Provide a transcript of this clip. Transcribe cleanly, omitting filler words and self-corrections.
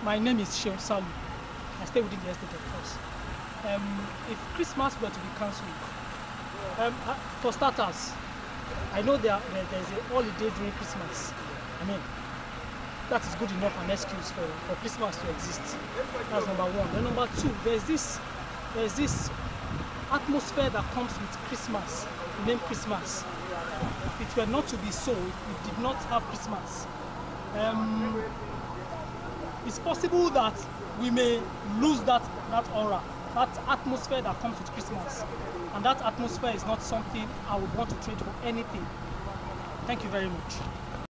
My name is Sheon Salu. I stay within the estate, of course. If Christmas were to be cancelled, for starters, I know there's a holiday during Christmas. I mean, that is good enough an excuse for Christmas to exist. That's number one. Then number two, there's this atmosphere that comes with Christmas, named Christmas. If it were not to be so, if we did not have Christmas, it's possible that we may lose that aura, that atmosphere that comes with Christmas. And that atmosphere is not something I would want to trade for anything. Thank you very much.